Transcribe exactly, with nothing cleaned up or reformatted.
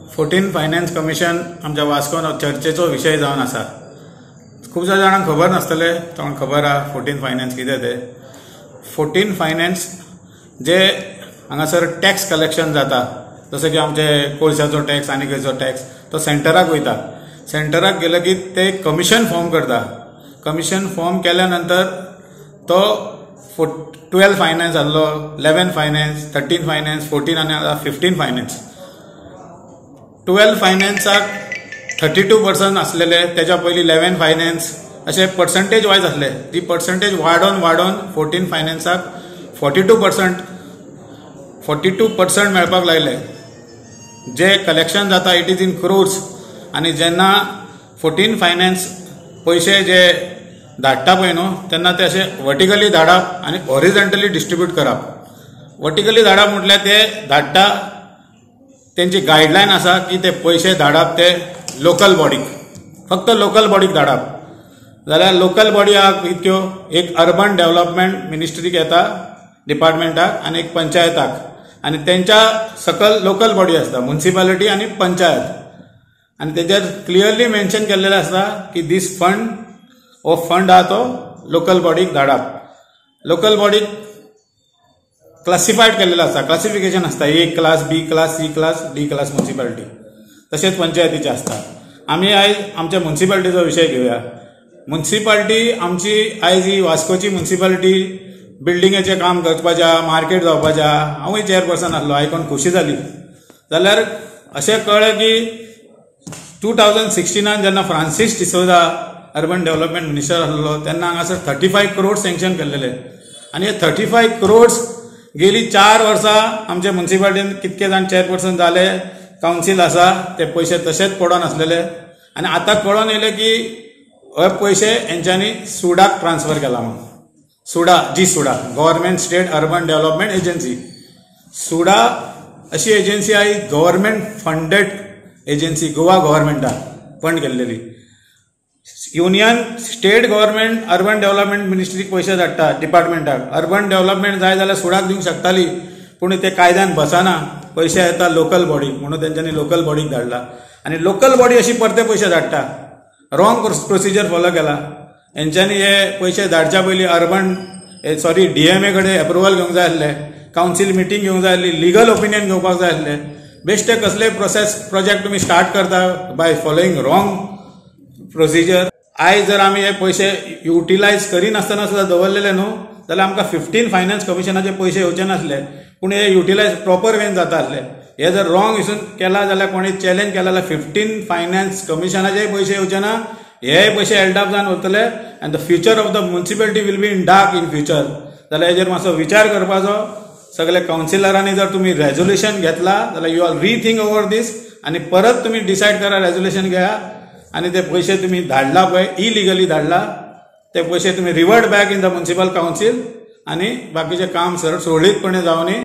Fourteen finance commission आमच्या वास्कोन चर्चेचो विषय जावन आसा। खूबशा जाणांक खबर नासतले, तांकां खबर आहा फोर्टीन फायनान्स कितें तें। फोर्टीन फायनान्स जे हांगासर टॅक्स कलेक्शन जाता, जसं की आमचे कोळशाचो टॅक्स आनी खंयचो टॅक्स, तो सेंटराक वयता। सेंटराक गेलो की ते कमिशन फॉर्म करता। कमिशन फॉर्म केल्या नंतर तो ट्वेल्व फायनान्स आहलो, eleven finance, thirteen finance, fourteen आनी आतां फिफ्टीन फायनान्स। ट्वेल्व फायनान्साक थर्टी टू पर्संट आसलेले, त्याच्या पयलीं इलेवन फायनान्स, अशे पर्संटेज वायज आसले। ती पर्संटेज वाडोवन वाडोवन फोर्टीन फायनान्साक forty two percent forty two percent मेळपाक लागले। जे कलेक्शन जाता इट इज इन क्रोर्स, आनी जेन्ना फोर्टीन फायनान्स पैसे जे धाडटा पळय न्हू, तेन्ना ते अशे वर्टिकली धाडप आनी हॉरिझॉन्टली डिस्ट्रीब्यूट करप। वर्टिकली धाडप म्हटल्यार ते धाडटा, तेंची गायडलायन आसा की ते पयशे धाडप ते लोकल बॉडीक, फक्त लोकल बॉडीक धाडप। जाल्यार लोकल बॉडी आहा इतक्यो, एक अर्बन डेव्हलपमेंट मिनिस्ट्रीक येता डिपार्टमेंटाक, आनी एक पंचायताक, आनी तेंच्या सकल लोकल बॉडी आसता, म्युनिसिपालिटी आनी पंचायत। आनी तेजेर क्लियरली मेन्शन केल्लेले आसता की दीस फंड हो फंड आहा तो लोकल बॉडीक धाडप। लोकल बॉडीक क्लासिफायड केल्लेलो आसता, क्लासिफिकेशन आसता, A class, B class, C class, D class municipality, तशेंच पंचायतीचे आसता। आमी आयज आमच्या म्युनिसिपालिटीचो विशय घेवया। म्युनिसिपालिटी आमची आयज ही वास्कोची म्युनिसिपालिटी बिल्डिंगेचें काम करपाच्या, मार्केट जावपाच्या, हांवूय चेअरपर्सन आसलो, आयकून खुशी जाली। जाल्यार अशें कळ्ळें की टू थावजंड सिक्सटीनान जेन्ना Francis D'Souza urban development minister आसलो, तेन्ना हांगासर थर्टी फायव क्रोड्स सँक्शन केल्लेले, आनी हे थर्टी फायव क्रोड्स गेली चार वर्सां आमच्या म्युनिसिपालिटीन कितके जाण चेअरपर्सन जाले, कावन्सील आसा, ते पयशे तशेंच पडोन आसलेले। आनी आतां कळोन येयले की हे पयशे हेंच्यांनी सुडाक ट्रान्सफर केला म्हणून। सुडा, जी SUDA government state urban development agency. SUDA अशी एजन्सी आहे, गव्हर्नमेंट फंडेड एजन्सी, गोवा गव्हर्नमेंटान फंड केल्लेली। Union state government urban development मिनिस्ट्रीक पयशे धाडटा डिपार्टमेंटाक। अर्बन डेव्हलपमेंट जाय जाल्यार सुडाक दिवंक शकताली, पूण ते कायद्यान बसना, पयशे येता लोकल बॉडीक, म्हणून तेंच्यांनी लोकल बॉडीक धाडला। आनी लोकल बॉडी अशी परते पयशे धाडटा, रॉंग प्रोसिजर फॉलो केला। हेंच्यांनी हे पयशे धाडच्या पयलीं अर्बन सॉरी डीएमए कडेन अप्रुवल घेवंक जाय आसले, कावन्सील मिटींग घेवंक जाय आसली, लिगल ओपिनियन घेवपाक जाय आसले। बेश्टे कसले प्रोसेस प्रोजेक्ट तुमी स्टार्ट करता बाय फॉलोईंग रॉंग प्रोसिजर। आयज जर आमी हे पयशे युटिलायज करिनासतना सुद्दां दवरलेले न्हू, जाल्यार आमकां फिफ्टीन फायनान्स कमिशनाचे पयशे येवचे नासले, पूण हे युटिलायज प्रॉपर वेन जाता आसले। हे जर रॉंग हिसून केला जाल्यार कोणी चॅलेंज केला जाल्यार फिफ्टीन फायनान्स कमिशनाचे पयशे येवचे ना, हे पयशे हेल्ड अप जावन उरतले, आनी the future of the municipality will be in dark in future. जाल्यार हेजेर मातसो विचार करपाचो। सगळे कावन्सिलरांनी जर तुम्ही रेझोल्युशन घेतला जाल्यार you are rethink over this, आनी परत तुम्ही डिसायड करा, रेझोल्युशन घ्या, आनी ते पयशे तुम्ही धाडला पळय इलिगली धाडला, ते पयशे तुम्ही revert back in the municipal council, आनी बाकीचे काम सर सुरळीतपणे जावनी।